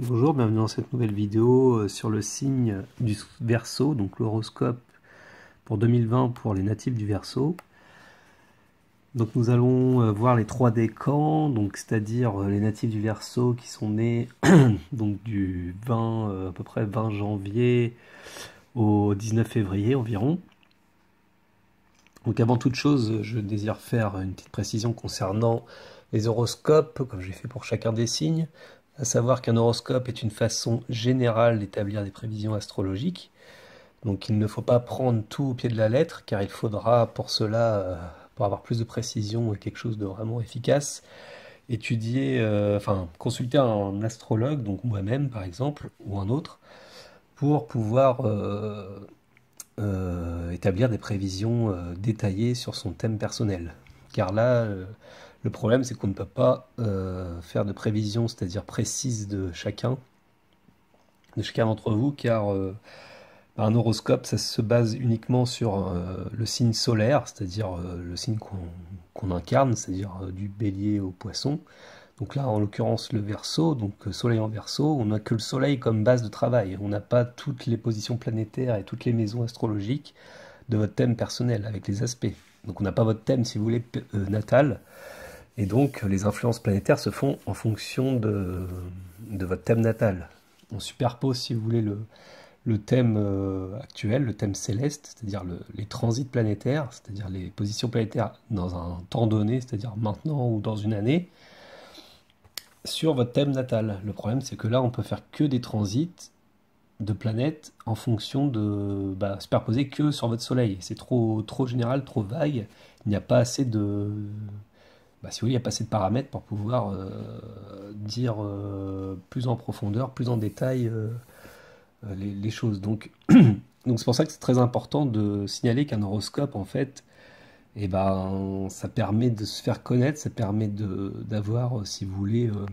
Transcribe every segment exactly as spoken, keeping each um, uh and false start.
Bonjour, bienvenue dans cette nouvelle vidéo euh, sur le signe du Verseau, donc l'horoscope pour deux mille vingt pour les natifs du Verseau. Donc nous allons euh, voir les trois décans, donc c'est-à-dire euh, les natifs du Verseau qui sont nés donc du vingt, euh, à peu près vingt janvier au dix-neuf février environ. Donc avant toute chose, je désire faire une petite précision concernant les horoscopes, comme j'ai fait pour chacun des signes, à savoir qu'un horoscope est une façon générale d'établir des prévisions astrologiques. Donc il ne faut pas prendre tout au pied de la lettre, car il faudra pour cela, euh, pour avoir plus de précision et quelque chose de vraiment efficace, étudier, euh, enfin consulter un astrologue, donc moi-même par exemple, ou un autre, pour pouvoir euh, euh, établir des prévisions euh, détaillées sur son thème personnel. Car là, euh, le problème c'est qu'on ne peut pas euh, faire de prévisions, c'est-à-dire précises de chacun, de chacun d'entre vous, car euh, un horoscope, ça se base uniquement sur euh, le signe solaire, c'est-à-dire euh, le signe qu'on qu'on incarne, c'est-à-dire euh, du bélier au poisson. Donc là, en l'occurrence, le Verseau, donc euh, soleil en Verseau, on n'a que le soleil comme base de travail. On n'a pas toutes les positions planétaires et toutes les maisons astrologiques de votre thème personnel avec les aspects. Donc on n'a pas votre thème, si vous voulez, euh, natal. Et donc les influences planétaires se font en fonction de, de votre thème natal. On superpose, si vous voulez, le, le thème euh, actuel, le thème céleste, c'est-à-dire le, les transits planétaires, c'est-à-dire les positions planétaires dans un temps donné, c'est-à-dire maintenant ou dans une année, sur votre thème natal. Le problème, c'est que là, on peut faire que des transits de planètes en fonction de bah, superposer que sur votre soleil. C'est trop, trop général, trop vague. Il n'y a pas assez de... Bah, si vous voulez, il n'y a pas assez de paramètres pour pouvoir euh, dire euh, plus en profondeur, plus en détail euh, les, les choses. Donc, donc c'est pour ça que c'est très important de signaler qu'un horoscope, en fait, eh ben, ça permet de se faire connaître, ça permet de d'avoir, si vous voulez, euh,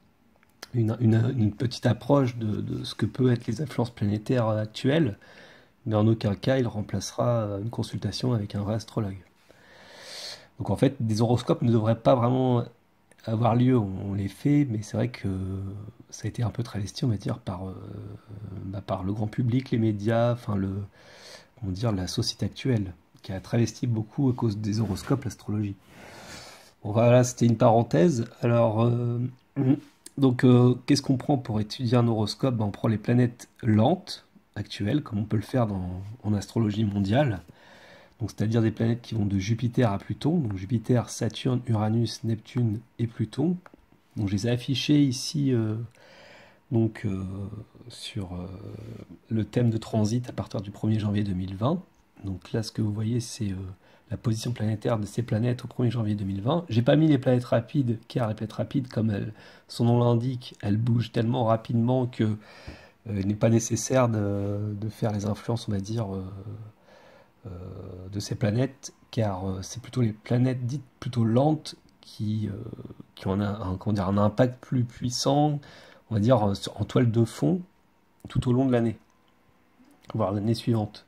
une, une, une petite approche de, de ce que peuvent être les influences planétaires actuelles, mais en aucun cas il remplacera une consultation avec un vrai astrologue. Donc en fait, des horoscopes ne devraient pas vraiment avoir lieu, on les fait, mais c'est vrai que ça a été un peu travesti, on va dire, par, euh, bah, par le grand public, les médias, enfin le, comment dire, la société actuelle, qui a travesti beaucoup à cause des horoscopes, l'astrologie. Bon voilà, c'était une parenthèse. Alors, euh, donc, euh, qu'est-ce qu'on prend pour étudier un horoscope? Ben, on prend les planètes lentes actuelles, comme on peut le faire dans, en astrologie mondiale. Donc, c'est-à-dire des planètes qui vont de Jupiter à Pluton. Donc, Jupiter, Saturne, Uranus, Neptune et Pluton. Donc, je les ai affichés ici euh, donc, euh, sur euh, le thème de transit à partir du premier janvier deux mille vingt. Donc là, ce que vous voyez, c'est euh, la position planétaire de ces planètes au premier janvier deux mille vingt. J'ai pas mis les planètes rapides, car les planètes rapides, comme elles, son nom l'indique, elles bougent tellement rapidement que euh, il n'est pas nécessaire de, de faire les influences, on va dire, euh, euh, de ces planètes, car euh, c'est plutôt les planètes dites plutôt lentes qui, euh, qui ont un, un, comment dire, un impact plus puissant, on va dire, en, en toile de fond, tout au long de l'année, voire l'année suivante,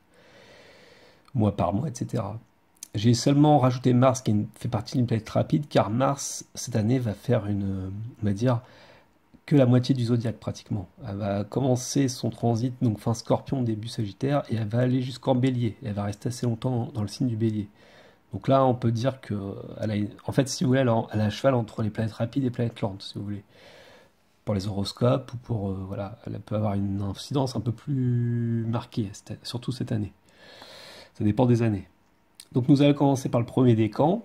mois par mois, et cetera. J'ai seulement rajouté Mars qui fait partie d'une planète rapide, car Mars, cette année, va faire une, on va dire, que la moitié du zodiaque pratiquement. Elle va commencer son transit, donc fin Scorpion, début Sagittaire, et elle va aller jusqu'en Bélier. Et elle va rester assez longtemps dans le signe du Bélier. Donc là, on peut dire que, elle a, en fait, si vous voulez, elle a, elle a un cheval entre les planètes rapides et les planètes lentes, si vous voulez. Pour les horoscopes, ou pour, euh, voilà, elle peut avoir une incidence un peu plus marquée, surtout cette année. Ça dépend des années. Donc nous allons commencer par le premier décan.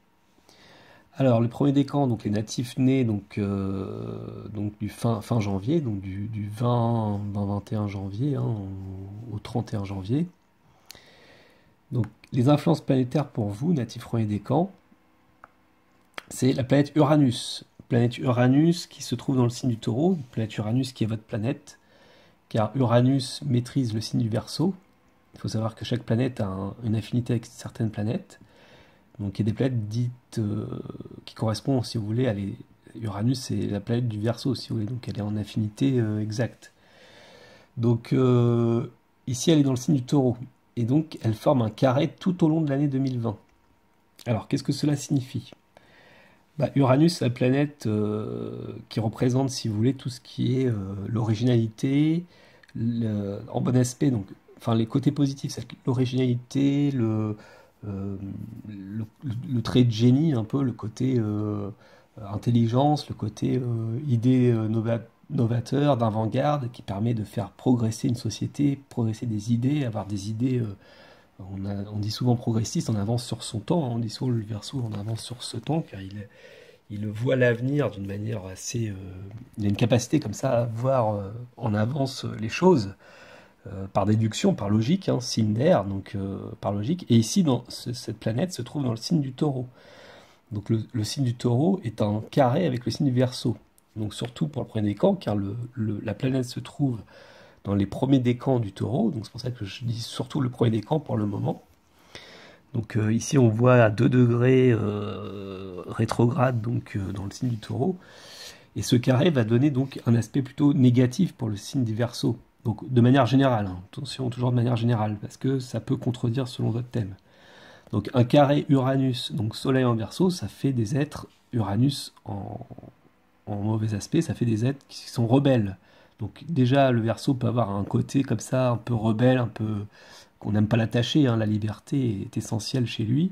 Alors le premier décan, donc les natifs nés donc, euh, donc du fin, fin janvier, donc du, du vingt, vingt, vingt et un janvier hein, au, au trente et un janvier. Donc les influences planétaires pour vous, natifs premier décan, c'est la planète Uranus. Planète Uranus qui se trouve dans le signe du Taureau, planète Uranus qui est votre planète, car Uranus maîtrise le signe du Verseau. Il faut savoir que chaque planète a un, une affinité avec certaines planètes. Donc il y a des planètes dites euh, qui correspondent, si vous voulez, à les... Uranus, c'est la planète du Verseau, si vous voulez, donc elle est en affinité euh, exacte. Donc euh, ici, elle est dans le signe du Taureau, et donc elle forme un carré tout au long de l'année deux mille vingt. Alors qu'est-ce que cela signifie? Bah, Uranus, c'est la planète euh, qui représente, si vous voulez, tout ce qui est euh, l'originalité, le- en bon aspect, donc, enfin, les côtés positifs, c'est l'originalité, le, euh, le, le- le trait de génie, un peu, le côté euh, intelligence, le côté euh, idée euh, nova- novateur, d'avant-garde, qui permet de faire progresser une société, progresser des idées, avoir des idées. euh, on, a- on dit souvent progressiste, on avance sur son temps, hein, on dit souvent le Verseau, on avance sur ce temps, car il est il voit l'avenir d'une manière assez... euh, il a une capacité comme ça à voir euh, en avance euh, les choses, euh, par déduction, par logique, hein, signe d'air, donc euh, par logique. Et ici, dans ce- cette planète se trouve dans le signe du taureau. Donc le, le signe du taureau est en carré avec le signe du Verseau. Donc surtout pour le premier décan, car le, le- la planète se trouve dans les premiers décans du taureau, donc c'est pour ça que je dis surtout le premier décan pour le moment. Donc euh, ici on voit à deux degrés euh, rétrograde donc euh, dans le signe du taureau. Et ce carré va donner donc un aspect plutôt négatif pour le signe du Verseau. Donc de manière générale, hein, attention toujours de manière générale, parce que ça peut contredire selon votre thème. Donc un carré Uranus, donc Soleil en Verseau, ça fait des êtres Uranus en, en mauvais aspect, ça fait des êtres qui sont rebelles. Donc déjà le Verseau peut avoir un côté comme ça, un peu rebelle, un peu qu'on n'aime pas l'attacher, hein, la liberté est essentielle chez lui.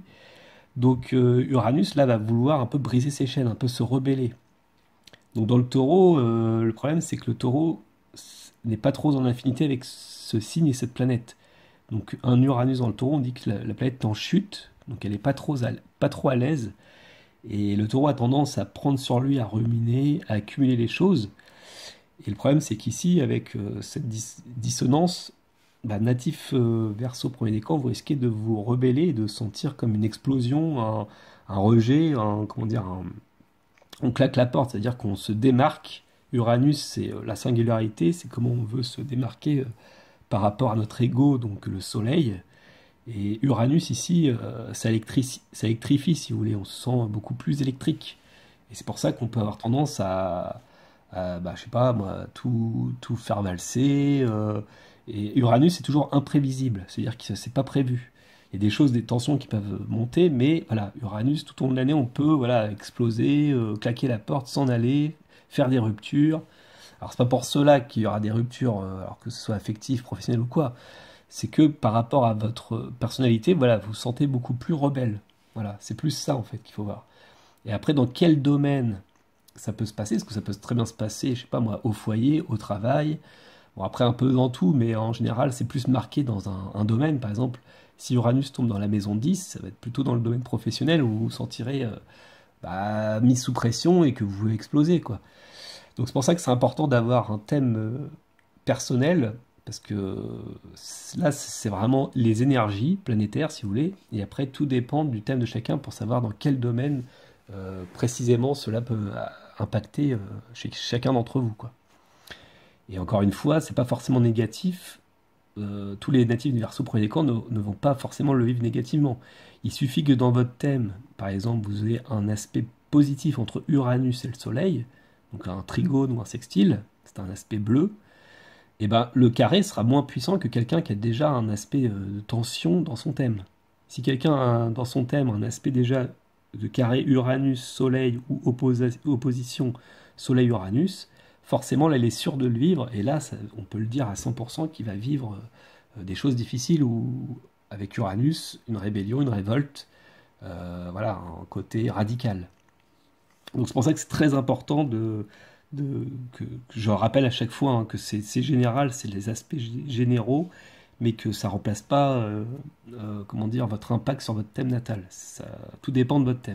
Donc euh, Uranus là va vouloir un peu briser ses chaînes, un peu se rebeller. Donc dans le taureau, euh, le problème c'est que le taureau n'est pas trop en affinité avec ce signe et cette planète. Donc un Uranus dans le taureau, on dit que la, la planète est en chute, donc elle n'est pas trop, à, pas trop à l'aise. Et le taureau a tendance à prendre sur lui, à ruminer, à accumuler les choses. Et le problème c'est qu'ici, avec euh, cette dis dissonance, bah, natif euh, Verseau premier décan, vous risquez de vous rebeller et de sentir comme une explosion, un, un rejet, un, comment dire, un, on claque la porte, c'est-à-dire qu'on se démarque. Uranus, c'est euh, la singularité, c'est comment on veut se démarquer euh, par rapport à notre ego, donc le soleil. Et Uranus, ici, euh, ça, électri- ça électrifie, si vous voulez, on se sent beaucoup plus électrique. Et c'est pour ça qu'on peut avoir tendance à, à, bah, je sais pas, moi, tout, tout faire valser. euh, et Uranus, c'est toujours imprévisible, c'est-à-dire que c'est pas prévu. Il y a des choses, des tensions qui peuvent monter, mais voilà, Uranus, tout au long de l'année, on peut voilà, exploser, euh, claquer la porte, s'en aller, faire des ruptures. Alors, c'est pas pour cela qu'il y aura des ruptures, euh, alors que ce soit affectif, professionnel ou quoi. C'est que par rapport à votre personnalité, voilà, vous vous sentez beaucoup plus rebelle. Voilà, c'est plus ça en fait qu'il faut voir. Et après, dans quel domaine ça peut se passer? Parce que ça peut très bien se passer, je sais pas moi, au foyer, au travail. Bon, après, un peu dans tout, mais en général, c'est plus marqué dans un, un domaine. Par exemple, si Uranus tombe dans la maison dix, ça va être plutôt dans le domaine professionnel où vous vous sentirez euh, bah, mis sous pression et que vous pouvez exploser, quoi. Donc c'est pour ça que c'est important d'avoir un thème euh, personnel, parce que là, c'est vraiment les énergies planétaires, si vous voulez, et après, tout dépend du thème de chacun pour savoir dans quel domaine euh, précisément cela peut euh, impacter euh, chez chacun d'entre vous, quoi. Et encore une fois, c'est pas forcément négatif. Euh, tous les natifs du Verseau premier décan ne, ne vont pas forcément le vivre négativement. Il suffit que dans votre thème, par exemple, vous ayez un aspect positif entre Uranus et le Soleil, donc un trigone ou un sextile, c'est un aspect bleu, et ben le carré sera moins puissant que quelqu'un qui a déjà un aspect euh, de tension dans son thème. Si quelqu'un a dans son thème un aspect déjà de carré Uranus-Soleil ou opposa- opposition Soleil-Uranus, forcément là il est sûr de le vivre, et là ça- on peut le dire à cent pour cent qu'il va vivre euh, des choses difficiles ou avec Uranus, une rébellion, une révolte, euh, voilà, un côté radical. Donc c'est pour ça que c'est très important de, de- que, que je rappelle à chaque fois hein, que c'est c'est général, c'est les aspects gé- généraux, mais que ça remplace pas, euh, euh, comment dire, votre impact sur votre thème natal. Ça, tout dépend de votre thème.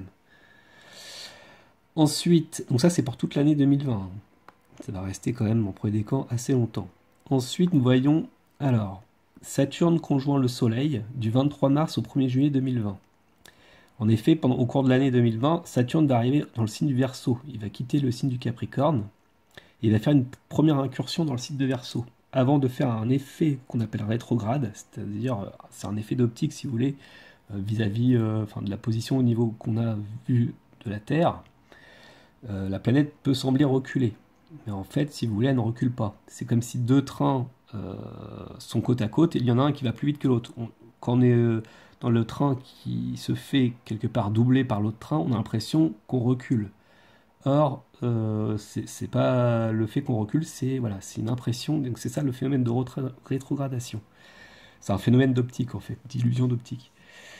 Ensuite, donc ça c'est pour toute l'année deux mille vingt. Ça va rester quand même en premier décan assez longtemps. Ensuite, nous voyons alors Saturne conjoint le Soleil du vingt-trois mars au premier juillet deux mille vingt. En effet, pendant, au cours de l'année deux mille vingt, Saturne va arriver dans le signe du Verseau. Il va quitter le signe du Capricorne et il va faire une première incursion dans le signe de Verseau avant de faire un effet qu'on appelle rétrograde, c'est-à-dire euh, c'est un effet d'optique si vous voulez euh, vis-à-vis euh, enfin, de la position au niveau qu'on a vu de la Terre. Euh, la planète peut sembler reculer, mais en fait, si vous voulez, elle ne recule pas. C'est comme si deux trains euh, sont côte à côte et il y en a un qui va plus vite que l'autre. On- Quand on est euh, dans le train qui se fait quelque part doubler par l'autre train, on a l'impression qu'on recule. Or, euh, c'est pas le fait qu'on recule, c'est voilà, c'est une impression, donc c'est ça le phénomène de rétrogradation. C'est un phénomène d'optique en fait, d'illusion d'optique.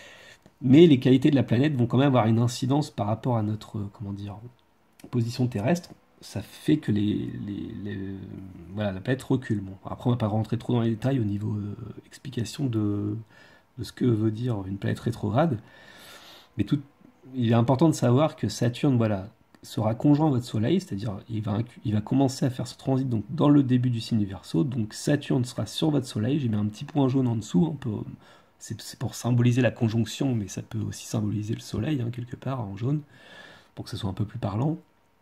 Mais les qualités de la planète vont quand même avoir une incidence par rapport à notre, comment dire, position terrestre. Ça fait que les, les, les voilà, la planète recule. Bon, après, on va pas rentrer trop dans les détails au niveau euh, explication de, de ce que veut dire une planète rétrograde. Mais tout, il est important de savoir que Saturne, voilà, sera conjoint à votre Soleil, c'est-à-dire il va, il va commencer à faire ce transit donc, dans le début du signe du Verseau. Donc Saturne sera sur votre Soleil. J'ai mis un petit point jaune en dessous. C'est pour symboliser la conjonction, mais ça peut aussi symboliser le Soleil, hein, quelque part, en jaune, pour que ce soit un peu plus parlant.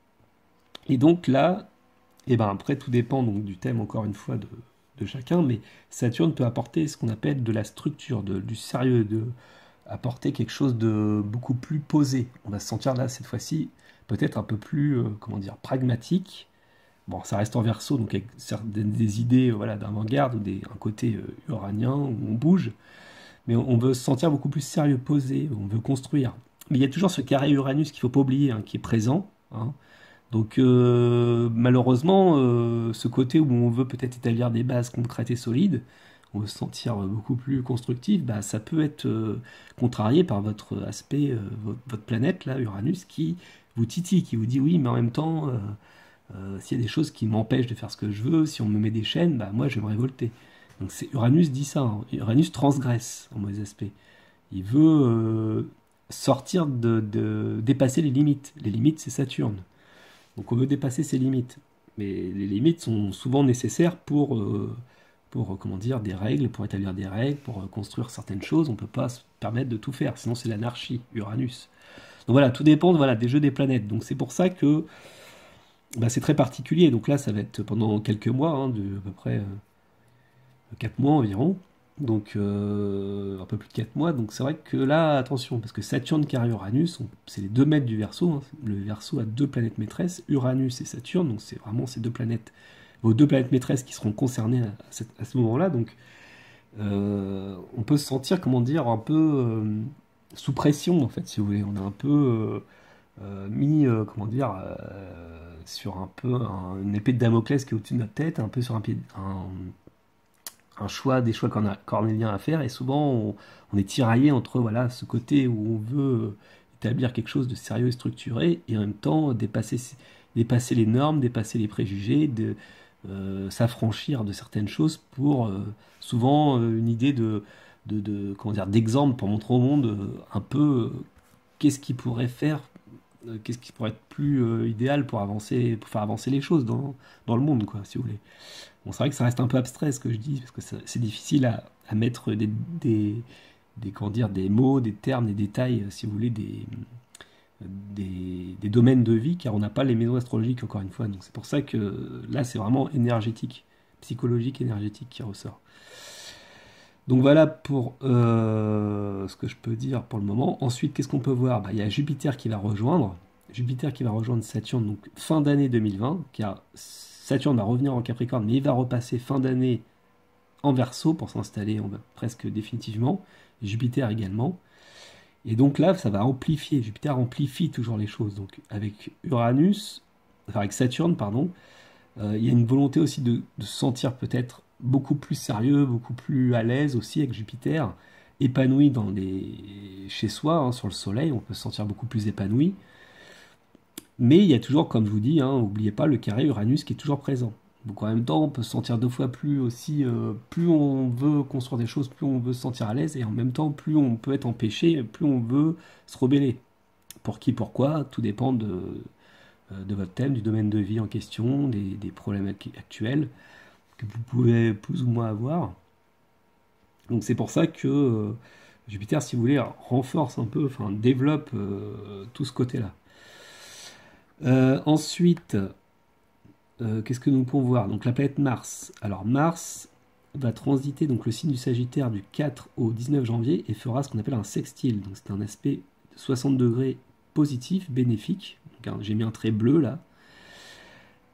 Et donc là, et ben après, tout dépend donc, du thème, encore une fois, de, de chacun, mais Saturne peut apporter ce qu'on appelle de la structure, de, du sérieux, de apporter quelque chose de beaucoup plus posé. On va se sentir là, cette fois-ci, peut-être un peu plus, euh, comment dire, pragmatique. Bon, ça reste en Verseau, donc avec des, des idées voilà, d'avant-garde, ou des, un côté euh, uranien, où on bouge, mais on, on veut se sentir beaucoup plus sérieux, posé, on veut construire. Mais il y a toujours ce carré Uranus qu'il ne faut pas oublier, hein, qui est présent, hein. Donc euh, malheureusement, euh, ce côté où on veut peut-être établir des bases concrètes et solides, on veut se sentir beaucoup plus constructif, bah, ça peut être euh, contrarié par votre aspect, euh, votre, votre planète, là, Uranus, qui vous titille, qui vous dit oui, mais en même temps, euh, euh, s'il y a des choses qui m'empêchent de faire ce que je veux, si on me met des chaînes, bah, moi je vais me révolter. Donc Uranus dit ça, hein. Uranus transgresse en mauvais aspect. Il veut euh, sortir de, de dépasser les limites. Les limites, c'est Saturne. Donc on veut dépasser ses limites. Mais les limites sont souvent nécessaires pour, euh, pour comment dire, des règles, pour établir des règles, pour euh, construire certaines choses. On ne peut pas se permettre de tout faire, sinon c'est l'anarchie, Uranus. Donc voilà, tout dépend voilà, des jeux des planètes. Donc c'est pour ça que bah, c'est très particulier. Donc là, ça va être pendant quelques mois, hein, de à peu près euh, quatre mois environ. Donc euh, un peu plus de quatre mois, donc c'est vrai que là, attention, parce que Saturne carré Uranus, c'est les deux maîtres du Verseau, hein. Le Verseau a deux planètes maîtresses, Uranus et Saturne, donc c'est vraiment ces deux planètes, vos deux planètes maîtresses qui seront concernées à, cette, à ce moment-là, donc euh, on peut se sentir, comment dire, un peu euh, sous pression, en fait, si vous voulez, on a un peu euh, euh, mis, euh, comment dire, euh, sur un peu un, une épée de Damoclès qui est au-dessus de notre tête, un peu sur un pied... Un, un choix, des choix qu'on a cornéliens à faire, et souvent on, on est tiraillé entre voilà, ce côté où on veut établir quelque chose de sérieux et structuré, et en même temps dépasser, dépasser les normes, dépasser les préjugés, de, euh, s'affranchir de certaines choses pour euh, souvent euh, une idée de, de, de comment dire, d'exemple pour montrer au monde euh, un peu euh, qu'est-ce qui pourrait faire, euh, qu'est-ce qui pourrait être plus euh, idéal pour avancer, pour faire avancer les choses dans, dans le monde, quoi, si vous voulez. Bon, c'est vrai que ça reste un peu abstrait ce que je dis, parce que c'est difficile à, à mettre des, des, des, comment dire, des mots, des termes, des détails, si vous voulez, des, des, des domaines de vie, car on n'a pas les maisons astrologiques, encore une fois. Donc c'est pour ça que là, c'est vraiment énergétique, psychologique, énergétique qui ressort. Donc voilà pour euh, ce que je peux dire pour le moment. Ensuite, qu'est-ce qu'on peut voir? Bah, il y a Jupiter qui va rejoindre. Jupiter qui va rejoindre Saturne, donc fin d'année deux mille vingt, car Saturne va revenir en Capricorne, mais il va repasser fin d'année en Verseau pour s'installer presque définitivement, et Jupiter également. Et donc là, ça va amplifier, Jupiter amplifie toujours les choses. Donc avec Uranus, enfin avec Saturne, pardon, euh, il y a une volonté aussi de, de se sentir peut-être beaucoup plus sérieux, beaucoup plus à l'aise aussi avec Jupiter, épanoui dans les... chez soi, hein, sur le Soleil, on peut se sentir beaucoup plus épanoui. Mais il y a toujours, comme je vous dis, hein, n'oubliez pas le carré Uranus qui est toujours présent. Donc en même temps, on peut se sentir deux fois plus aussi, euh, plus on veut construire des choses, plus on veut se sentir à l'aise, et en même temps, plus on peut être empêché, plus on veut se rebeller. Pour qui, pourquoi, tout dépend de, de votre thème, du domaine de vie en question, des, des problèmes actuels que vous pouvez plus ou moins avoir. Donc c'est pour ça que euh, Jupiter, si vous voulez, renforce un peu, enfin développe euh, tout ce côté-là. Euh, ensuite, euh, qu'est-ce que nous pouvons voir? Donc la planète Mars. Alors Mars va transiter donc le signe du Sagittaire du quatre au dix-neuf janvier et fera ce qu'on appelle un sextile. Donc c'est un aspect de soixante degrés positif, bénéfique. J'ai mis un trait bleu là.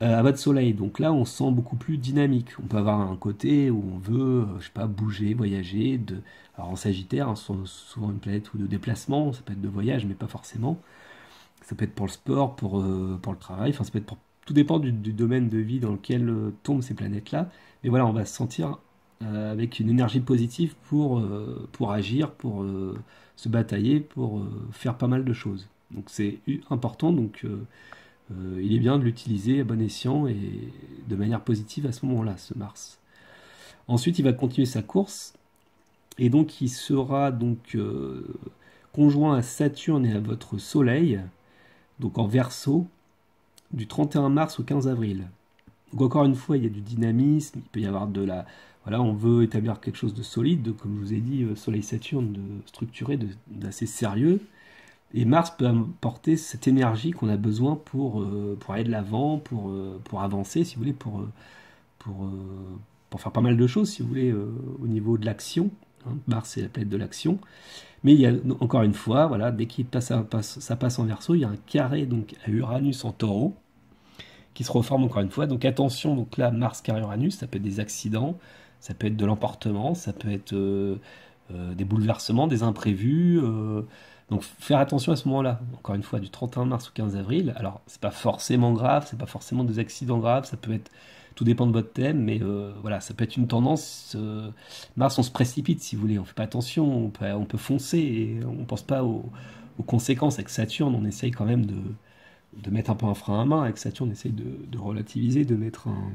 euh, à votre soleil. Donc là, on se sent beaucoup plus dynamique. On peut avoir un côté où on veut, euh, je sais pas, bouger, voyager. De... Alors en Sagittaire, hein, c'est souvent une planète ou de déplacement, ça peut être de voyage, mais pas forcément. Ça peut être pour le sport, pour, euh, pour le travail, enfin ça peut être pour... Tout dépend du, du domaine de vie dans lequel euh, tombent ces planètes-là. Mais voilà, on va se sentir euh, avec une énergie positive pour, euh, pour agir, pour euh, se batailler, pour euh, faire pas mal de choses. Donc c'est important, donc euh, euh, il est bien de l'utiliser à bon escient et de manière positive à ce moment-là, ce Mars. Ensuite, il va continuer sa course, et donc il sera donc euh, conjoint à Saturne et à votre Soleil, donc en Verseau, du trente et un mars au quinze avril. Donc encore une fois, il y a du dynamisme, il peut y avoir de la... Voilà, on veut établir quelque chose de solide, de, comme je vous ai dit, Soleil-Saturne, de structuré, d'assez sérieux. Et Mars peut apporter cette énergie qu'on a besoin pour, euh, pour aller de l'avant, pour, euh, pour avancer, si vous voulez, pour, pour, euh, pour faire pas mal de choses, si vous voulez, euh, au niveau de l'action. Hein. Mars, c'est la planète de l'action. Mais il y a, encore une fois, voilà, dès qu'il passe, passe, ça passe en Verseau, il y a un carré donc, à Uranus en Taureau, qui se reforme encore une fois. Donc attention, donc là, Mars carré Uranus, ça peut être des accidents, ça peut être de l'emportement, ça peut être euh, euh, des bouleversements, des imprévus. Euh, donc faire attention à ce moment-là. Encore une fois, du trente et un mars au quinze avril. Alors, c'est pas forcément grave, c'est pas forcément des accidents graves, ça peut être... Tout dépend de votre thème, mais euh, voilà, ça peut être une tendance. Euh, Mars, on se précipite, si vous voulez, on fait pas attention, on peut, on peut foncer et on pense pas aux, aux conséquences. Avec Saturne, on essaye quand même de de mettre un peu un frein à main. Avec Saturne, on essaye de, de relativiser, de mettre un,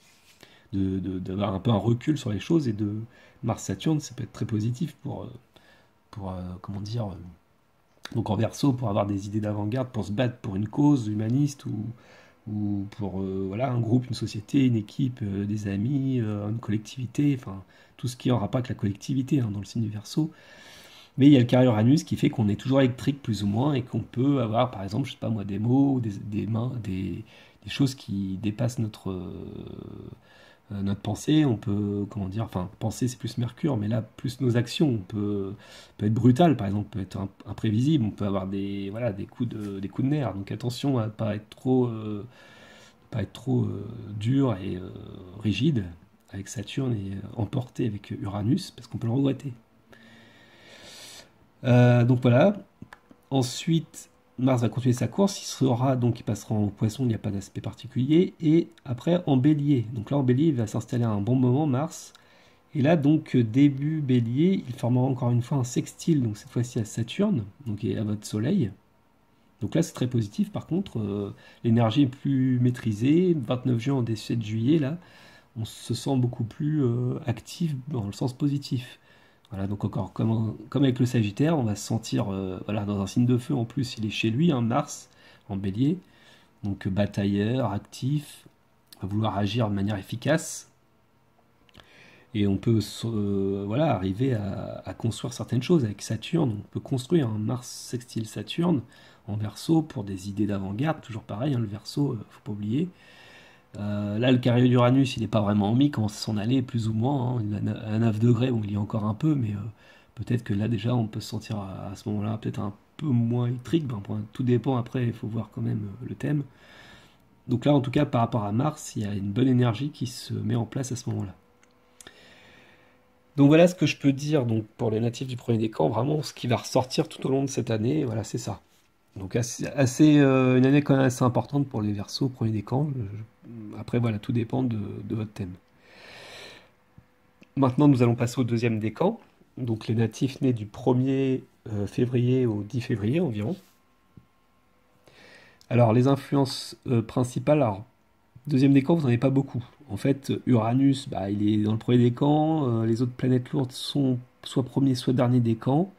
de, de, d'avoir un peu un recul sur les choses. Et de Mars-Saturne, ça peut être très positif pour, pour euh, comment dire, euh, donc en Verseau, pour avoir des idées d'avant-garde, pour se battre pour une cause humaniste ou, ou pour euh, voilà, un groupe, une société, une équipe, euh, des amis, euh, une collectivité, enfin tout ce qui est en rapport avec la collectivité hein, dans le signe du Verseau. Mais il y a le carré Uranus qui fait qu'on est toujours électrique plus ou moins et qu'on peut avoir, par exemple, je sais pas moi, des mots, des, des mains, des, des choses qui dépassent notre, euh, notre pensée. On peut, comment dire, enfin, penser c'est plus Mercure, mais là, plus nos actions. On peut, peut être brutal, par exemple, peut être imprévisible. On peut avoir des, voilà, des coups de, des coups de nerfs. Donc attention à ne pas être trop, euh, pas être trop euh, dur et euh, rigide avec Saturne et euh, emporté avec Uranus, parce qu'on peut le regretter. Euh, donc voilà. Ensuite, Mars va continuer sa course. Il sera donc, il passera en Poisson. Il n'y a pas d'aspect particulier. Et après en Bélier. Donc là, en Bélier, il va s'installer à un bon moment, Mars. Et là, donc début Bélier, il formera encore une fois un sextile. Donc cette fois-ci à Saturne, donc et à votre Soleil. Donc là, c'est très positif. Par contre, euh, l'énergie est plus maîtrisée. vingt-neuf juin au sept juillet, là, on se sent beaucoup plus euh, actif dans le sens positif. Voilà, donc encore comme, comme avec le Sagittaire, on va se sentir euh, voilà, dans un signe de feu. En plus, il est chez lui, hein, Mars, en Bélier. Donc batailleur, actif, va vouloir agir de manière efficace. Et on peut euh, voilà, arriver à, à construire certaines choses avec Saturne. On peut construire un Mars sextile Saturne en Verseau pour des idées d'avant-garde. Toujours pareil, hein, le Verseau, euh, faut pas oublier. Euh, là, le carré d'Uranus, il n'est pas vraiment en mi, commence à s'en aller plus ou moins. Hein. Il est à neuf degrés, bon, il y a encore un peu, mais euh, peut-être que là, déjà, on peut se sentir à, à ce moment-là peut-être un peu moins électrique. Ben, tout dépend, après, il faut voir quand même euh, le thème. Donc là, en tout cas, par rapport à Mars, il y a une bonne énergie qui se met en place à ce moment-là. Donc voilà ce que je peux dire donc, pour les natifs du premier décan, vraiment ce qui va ressortir tout au long de cette année, voilà, c'est ça. Donc assez, assez euh, une année quand même assez importante pour les Verseaux, premier décan. Je, après voilà, tout dépend de, de votre thème. Maintenant nous allons passer au deuxième décan. Donc les natifs nés du premier euh, février au dix février environ. Alors les influences euh, principales, alors deuxième décan vous n'en avez pas beaucoup. En fait Uranus, bah, il est dans le premier décan, euh, les autres planètes lourdes sont soit premier soit dernier décan.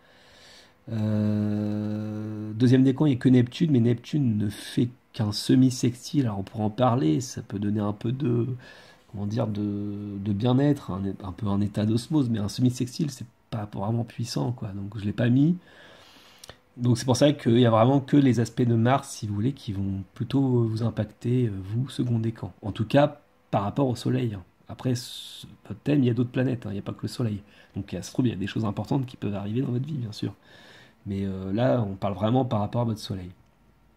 Euh, deuxième décan, il n'y a que Neptune, mais Neptune ne fait qu'un semi-sextile. Alors on pourra en parler, ça peut donner un peu de, comment dire, de, de bien-être, un, un peu un état d'osmose, mais un semi-sextile, c'est pas vraiment puissant, quoi. Donc je l'ai pas mis. Donc c'est pour ça qu'il n'y a vraiment que les aspects de Mars, si vous voulez, qui vont plutôt vous impacter, vous, second décan. En tout cas, par rapport au Soleil. Après, votre thème, il y a d'autres planètes, hein, il n'y a pas que le Soleil. Donc ça se trouve, il y a des choses importantes qui peuvent arriver dans votre vie, bien sûr. Mais euh, là, on parle vraiment par rapport à votre Soleil.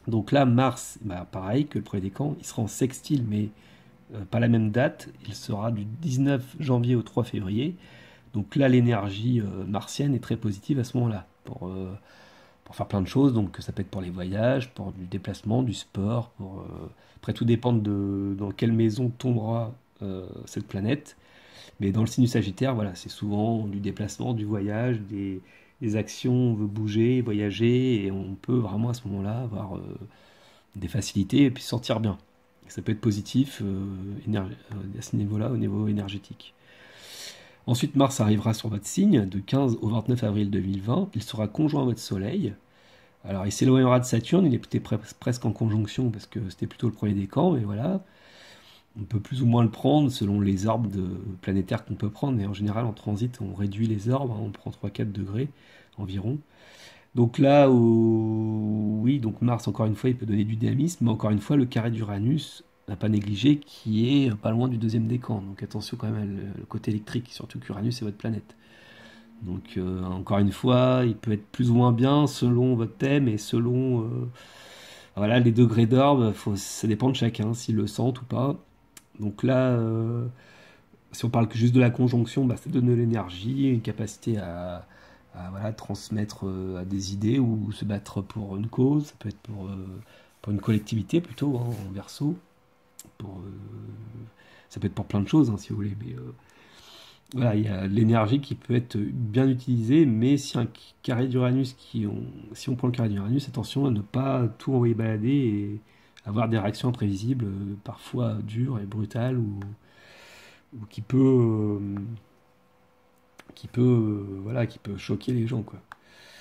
Donc là, Mars, bah, pareil que le premier décan, il sera en sextile, mais euh, pas la même date. Il sera du dix-neuf janvier au trois février. Donc là, l'énergie euh, martienne est très positive à ce moment-là, pour, euh, pour faire plein de choses. Donc ça peut être pour les voyages, pour du déplacement, du sport. Pour, euh, Après, tout dépend de dans quelle maison tombera euh, cette planète. Mais dans le signe du Sagittaire, voilà, c'est souvent du déplacement, du voyage, des, des actions, on veut bouger, voyager, et on peut vraiment à ce moment-là avoir euh, des facilités et puis se sentir bien. Et ça peut être positif euh, énerg- euh, à ce niveau-là, au niveau énergétique. Ensuite, Mars arrivera sur votre signe de quinze au vingt-neuf avril deux mille vingt. Il sera conjoint à votre Soleil. Alors, il s'éloignera de Saturne, il était pre- presque en conjonction parce que c'était plutôt le premier décan, mais voilà. On peut plus ou moins le prendre selon les orbes de planétaires qu'on peut prendre, mais en général, en transit, on réduit les orbes, hein, on prend trois à quatre degrés environ. Donc là, où... oui, donc Mars, encore une fois, il peut donner du dynamisme, mais encore une fois, le carré d'Uranus, n'a pas négligé, qui est pas loin du deuxième décan. Donc attention quand même le côté électrique, surtout qu'Uranus est votre planète. Donc euh, encore une fois, il peut être plus ou moins bien selon votre thème et selon euh, voilà les degrés d'orbe. Faut, ça dépend de chacun, s'ils le sentent ou pas. Donc là, euh, si on parle que juste de la conjonction, bah, ça donne de l'énergie, une capacité à, à, voilà, transmettre euh, à des idées ou se battre pour une cause. Ça peut être pour, euh, pour une collectivité plutôt, hein, en verso. Pour, euh, ça peut être pour plein de choses, hein, si vous voulez. Mais euh, voilà, il y a l'énergie qui peut être bien utilisée, mais si un carré d'Uranus, qui on, si on prend le carré d'Uranus, attention à ne pas tout envoyer balader et avoir des réactions imprévisibles, euh, parfois dures et brutales, ou, ou qui peut, euh, qui peut, euh, voilà, qui peut choquer les gens, quoi.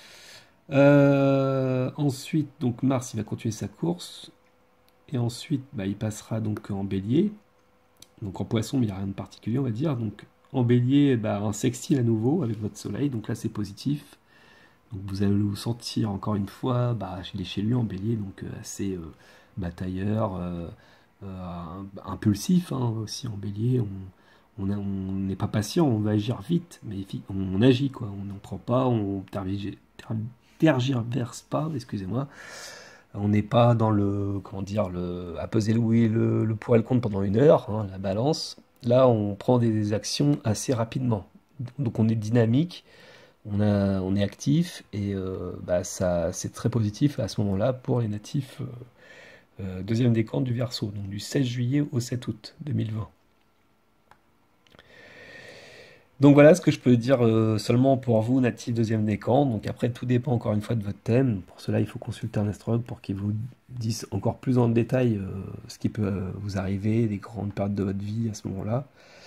Euh, ensuite, donc Mars, il va continuer sa course, et ensuite, bah, il passera donc en Bélier, donc en Poisson, mais il n'y a rien de particulier, on va dire. Donc en Bélier, bah, un sextile à nouveau avec votre Soleil, donc là c'est positif. Donc vous allez vous sentir encore une fois, bah, il est chez lui en Bélier, donc euh, assez euh, batailleur, euh, euh, impulsif, hein, aussi en Bélier. On on a- on n'est pas patient, on va agir vite, mais fi- on, on agit quoi. On n'en prend pas, on tergi- ter- tergiverse pas, excusez-moi. On n'est pas dans le, comment dire, le, à peser le, oui, le, le pour et le contre pendant une heure, hein, la balance. Là, on prend des actions assez rapidement. Donc on est dynamique, on, a, on est actif, et euh, bah, ça, c'est très positif à ce moment-là pour les natifs euh, euh, deuxième décan du Verseau, donc du seize juillet au sept août deux mille vingt. Donc voilà ce que je peux dire euh, seulement pour vous, natifs deuxième décan. Donc après, tout dépend encore une fois de votre thème. Pour cela, il faut consulter un astrologue pour qu'il vous dise encore plus en détail euh, ce qui peut euh, vous arriver, des grandes périodes de votre vie à ce moment-là.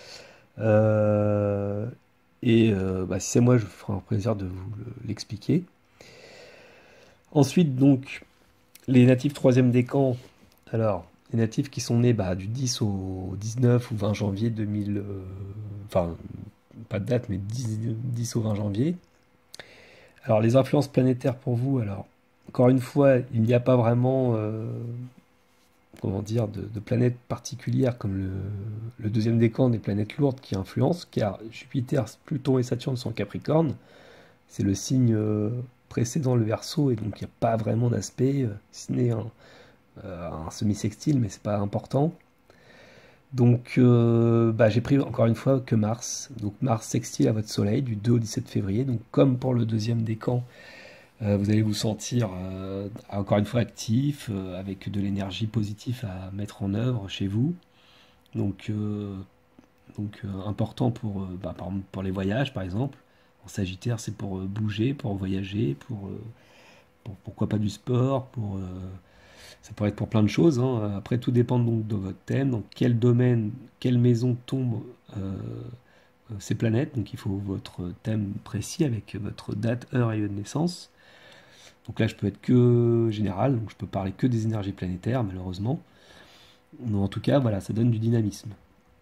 Euh, et euh, bah, si c'est moi, je vous ferai un plaisir de vous le- l'expliquer. Ensuite, donc, les natifs troisième décan. Alors, les natifs qui sont nés bah, du dix au dix-neuf ou vingt janvier deux mille... euh, enfin, pas de date, mais dix, dix au vingt janvier. Alors, les influences planétaires pour vous, alors, encore une fois, il n'y a pas vraiment, euh, comment dire, de, de planètes particulières comme le, le deuxième décan des planètes lourdes qui influencent, car Jupiter, Pluton et Saturne sont en Capricorne. C'est le signe euh, précédent le Verseau, et donc il n'y a pas vraiment d'aspect, euh, si ce n'est un, euh, un semi-sextile, mais c'est pas important. Donc, euh, bah, j'ai pris encore une fois que Mars. Donc, Mars sextile à votre Soleil du deux au dix-sept février. Donc, comme pour le deuxième décan, euh, vous allez vous sentir euh, encore une fois actif, euh, avec de l'énergie positive à mettre en œuvre chez vous. Donc, euh, donc euh, important pour, euh, bah, par exemple, pour les voyages, par exemple. En Sagittaire, c'est pour euh, bouger, pour voyager, pour, euh, pour- pourquoi pas du sport, pour, euh, ça pourrait être pour plein de choses, hein. Après, tout dépend donc de votre thème, dans quel domaine, quelle maison tombe euh, ces planètes. Donc il faut votre thème précis avec votre date, heure et lieu de naissance. Donc là, je peux être que général, donc je peux parler que des énergies planétaires, malheureusement. Mais en tout cas, voilà, ça donne du dynamisme.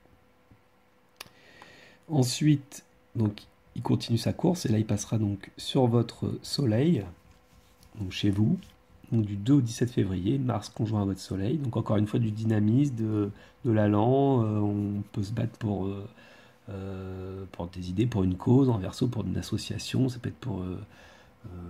Ensuite, donc, il continue sa course, et là, il passera donc sur votre Soleil, donc chez vous, donc du deux au dix-sept février, Mars conjoint à votre Soleil. Donc encore une fois du dynamisme, de, de l'allant, euh, on peut se battre pour, euh, euh, pour des idées, pour une cause, en verso pour une association, ça peut être pour, euh, euh,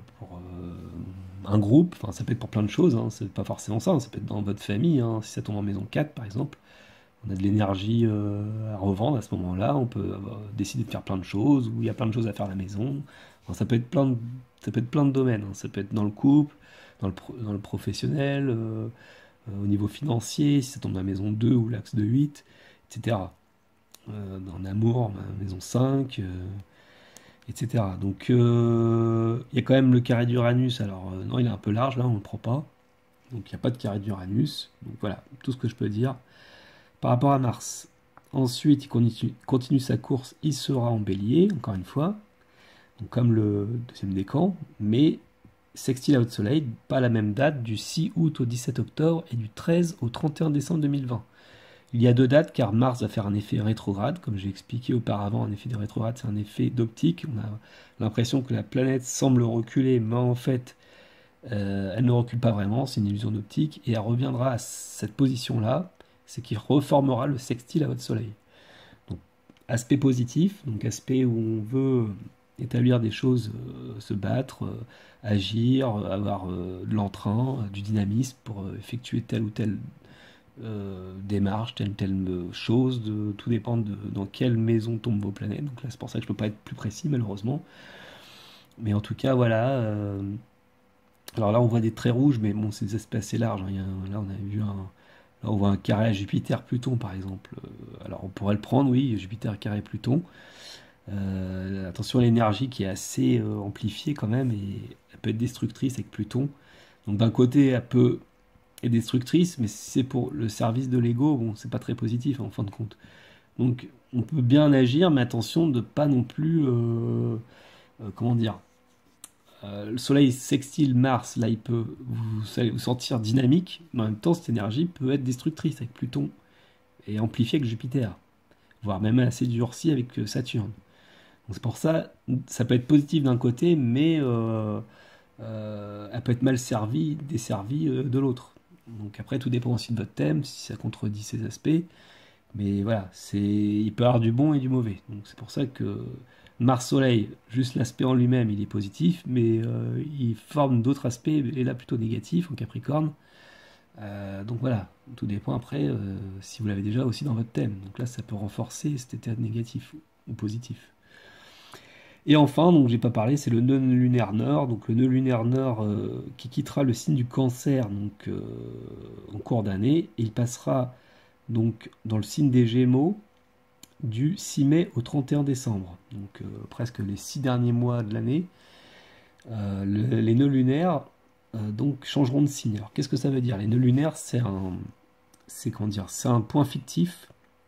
pour euh, un groupe, enfin ça peut être pour plein de choses, hein, c'est pas forcément ça, hein, ça peut être dans votre famille, hein, si ça tombe en maison quatre par exemple, on a de l'énergie euh, à revendre à ce moment-là, on peut avoir- décider de faire plein de choses, ou il y a plein de choses à faire à la maison. Enfin, ça peut être plein de, ça peut être plein de domaines, hein. Ça peut être dans le couple, dans le, pro- dans le professionnel, euh, euh, au niveau financier, si ça tombe dans la maison deux ou l'axe de huit, et cetera. Euh, dans l'amour, la maison cinq, euh, et cetera. Donc euh, il y a quand même le carré d'Uranus, alors euh, non, il est un peu large, là on ne le prend pas. Donc il n'y a pas de carré d'Uranus. Donc voilà, tout ce que je peux dire. Par rapport à Mars, ensuite il continue, continue sa course, il sera en bélier, encore une fois, donc comme le deuxième décan, mais sextile à votre soleil, pas la même date, du six août au dix-sept octobre et du treize au trente et un décembre deux mille vingt. Il y a deux dates car Mars va faire un effet rétrograde, comme j'ai expliqué auparavant, un effet de rétrograde c'est un effet d'optique, on a l'impression que la planète semble reculer, mais en fait euh, elle ne recule pas vraiment, c'est une illusion d'optique, et elle reviendra à cette position-là, c'est qu'il reformera le sextile à votre soleil. Donc, aspect positif, donc aspect où on veut établir des choses, euh, se battre, euh, agir, avoir euh, de l'entrain, euh, du dynamisme pour euh, effectuer telle ou telle euh, démarche, telle ou telle euh, chose, de, tout dépend de dans quelle maison tombent vos planètes. Donc là, c'est pour ça que je peux pas être plus précis, malheureusement. Mais en tout cas, voilà. euh, alors là, on voit des traits rouges, mais bon, c'est des aspects assez larges, hein. Il y a- là, on a vu un, là, on voit un carré à Jupiter-Pluton, par exemple. Euh, alors, on pourrait le prendre, oui, Jupiter carré Pluton. Euh, attention à l'énergie qui est assez euh, amplifiée quand même, et elle peut être destructrice avec Pluton. Donc, d'un côté, elle peut être destructrice, mais si c'est pour le service de l'ego, bon, c'est pas très positif, hein, en fin de compte. Donc, on peut bien agir, mais attention de pas non plus, euh, euh, comment dire, euh, le soleil sextile Mars, là, il peut vous, vous sentir dynamique, mais en même temps, cette énergie peut être destructrice avec Pluton et amplifiée avec Jupiter, voire même assez durcie avec euh, Saturne. Donc c'est pour ça, ça peut être positif d'un côté, mais euh, euh, elle peut être mal servie, desservie euh, de l'autre. Donc après, tout dépend aussi de votre thème, si ça contredit ces aspects. Mais voilà, c'est, il peut y avoir du bon et du mauvais. Donc c'est pour ça que Mars-Soleil, juste l'aspect en lui-même, il est positif, mais euh, il forme d'autres aspects, et là plutôt négatifs en Capricorne. Euh, donc voilà, tout dépend après euh, si vous l'avez déjà aussi dans votre thème. Donc là, ça peut renforcer cet état négatif ou positif. Et enfin, donc j'ai pas parlé, c'est le nœud lunaire nord. Donc le nœud lunaire nord euh, qui quittera le signe du Cancer donc euh, en cours d'année, et il passera donc dans le signe des Gémeaux du six mai au trente et un décembre, donc euh, presque les six derniers mois de l'année. Euh, le- les nœuds lunaires euh, donc changeront de signe. Alors qu'est-ce que ça veut dire? Les nœuds lunaires, c'est un, c'est comment dire, c'est un point fictif.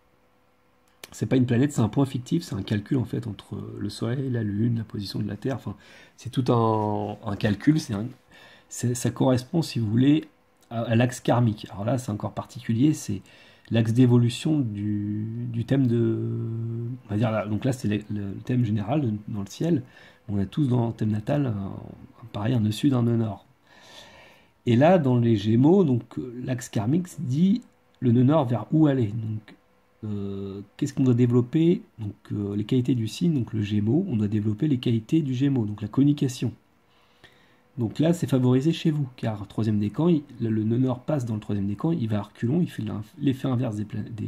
C'est pas une planète, c'est un point fictif, c'est un calcul en fait entre le Soleil, la Lune, la position de la Terre. Enfin, c'est tout un, un calcul. C'est un- c'est- ça correspond, si vous voulez, à, à l'axe karmique. Alors là, c'est encore particulier. C'est l'axe d'évolution du, du thème de, on va dire là, donc là, c'est le, le thème général de- dans le ciel. On a tous dans le thème natal, un- pareil, un nœud sud, un nœud nord. Et là, dans les Gémeaux, donc euh, l'axe karmique dit le nœud nord vers où aller. Donc, euh, qu'est-ce qu'on doit développer? Donc, euh, les qualités du signe, donc le Gémeaux, on doit développer les qualités du Gémeaux, donc la communication. Donc là, c'est favorisé chez vous, car troisième décan, il- le, le nœud nord passe dans le troisième décan, il va à reculons, il fait l'in- l'effet inverse des, pla- des,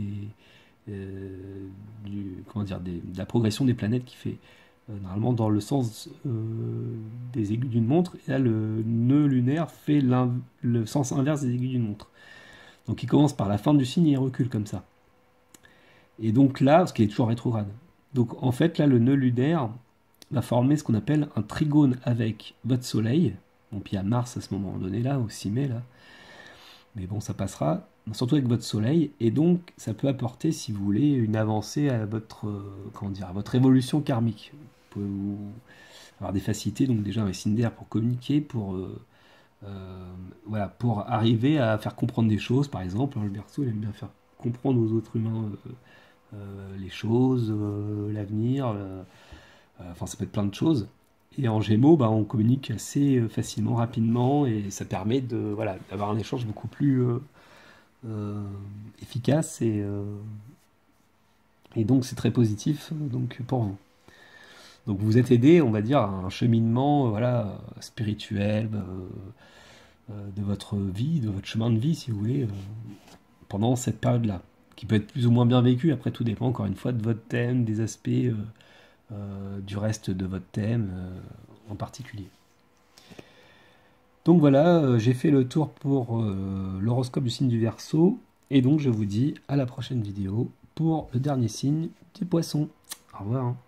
euh, du, comment dire, des- de la progression des planètes qui fait euh, normalement dans le sens euh, des aiguilles d'une montre. Et là, le nœud lunaire fait l'in- le sens inverse des aiguilles d'une montre. Donc il commence par la fin du signe et il recule comme ça. Et donc là, ce qui est toujours rétrograde. Donc en fait, là, le nœud lunaire va former ce qu'on appelle un trigone avec votre soleil. Bon, puis il y a Mars à ce moment donné, là, au six mai, là. Mais bon, ça passera, surtout avec votre soleil. Et donc, ça peut apporter, si vous voulez, une avancée à votre, euh, comment dire, à votre évolution karmique. Vous pouvez vous- avoir des facilités, donc déjà un signe d'air pour communiquer, pour, euh, euh, voilà, pour arriver à faire comprendre des choses, par exemple. Hein, le Verseau, il aime bien faire comprendre aux autres humains euh, euh, les choses, euh, l'avenir, euh, euh, enfin ça peut être plein de choses. Et en Gémeaux, bah, on communique assez euh, facilement, rapidement, et ça permet de, voilà, d'avoir un échange beaucoup plus euh, euh, efficace, et, euh, et donc c'est très positif donc, pour vous. Donc vous êtes aidé, on va dire, à un cheminement voilà, spirituel euh, euh, de votre vie, de votre chemin de vie, si vous voulez, euh, pendant cette période-là, qui peut être plus ou moins bien vécue. Après, tout dépend, encore une fois, de votre thème, des aspects euh, euh, du reste de votre thème euh, en particulier. Donc voilà, euh, j'ai fait le tour pour euh, l'horoscope du signe du Verseau, et donc je vous dis à la prochaine vidéo pour le dernier signe du Poisson. Au revoir.